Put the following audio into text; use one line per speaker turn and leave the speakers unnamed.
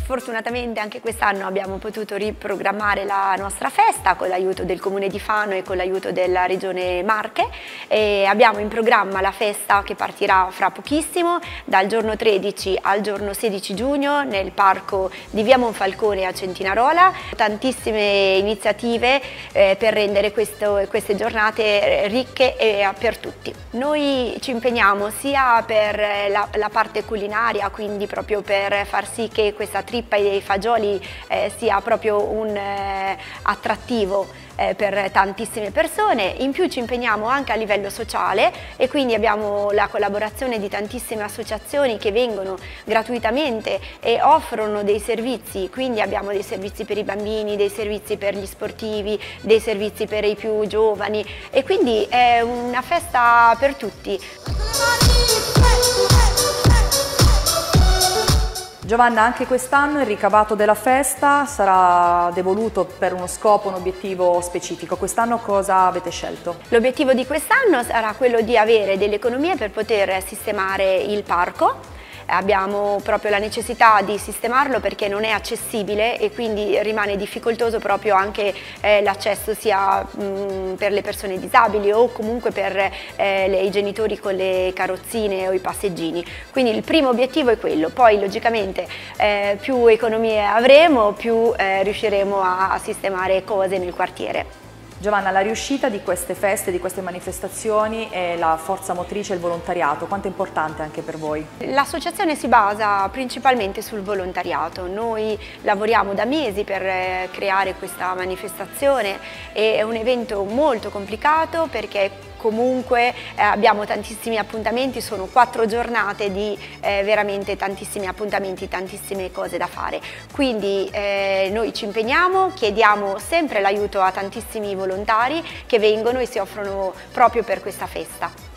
Fortunatamente anche quest'anno abbiamo potuto riprogrammare la nostra festa con l'aiuto del Comune di Fano e con l'aiuto della Regione Marche, e abbiamo in programma la festa che partirà fra pochissimo, dal giorno 13 al giorno 16 giugno nel parco di Via Monfalcone a Centinarola. Tantissime iniziative per rendere queste giornate ricche e per tutti. Noi ci impegniamo sia per la parte culinaria, quindi proprio per far sì che questa trippa dei fagioli sia proprio un attrattivo per tantissime persone. In più ci impegniamo anche a livello sociale e quindi abbiamo la collaborazione di tantissime associazioni che vengono gratuitamente e offrono dei servizi, quindi abbiamo dei servizi per i bambini, dei servizi per gli sportivi, dei servizi per i più giovani, e quindi è una festa per tutti.
Giovanna, anche quest'anno il ricavato della festa sarà devoluto per uno scopo, un obiettivo specifico. Quest'anno cosa avete scelto?
L'obiettivo di quest'anno sarà quello di avere delle economie per poter sistemare il parco. Abbiamo proprio la necessità di sistemarlo perché non è accessibile e quindi rimane difficoltoso proprio anche l'accesso sia per le persone disabili o comunque per i genitori con le carrozzine o i passeggini. Quindi il primo obiettivo è quello, poi logicamente più economie avremo, più riusciremo a sistemare cose nel quartiere.
Giovanna, la riuscita di queste feste, di queste manifestazioni è la forza motrice, il volontariato. Quanto è importante anche per voi?
L'associazione si basa principalmente sul volontariato. Noi lavoriamo da mesi per creare questa manifestazione, è un evento molto complicato perché comunque abbiamo tantissimi appuntamenti, sono 4 giornate di veramente tantissimi appuntamenti, tantissime cose da fare. Quindi noi ci impegniamo, chiediamo sempre l'aiuto a tantissimi volontari che vengono e si offrono proprio per questa festa.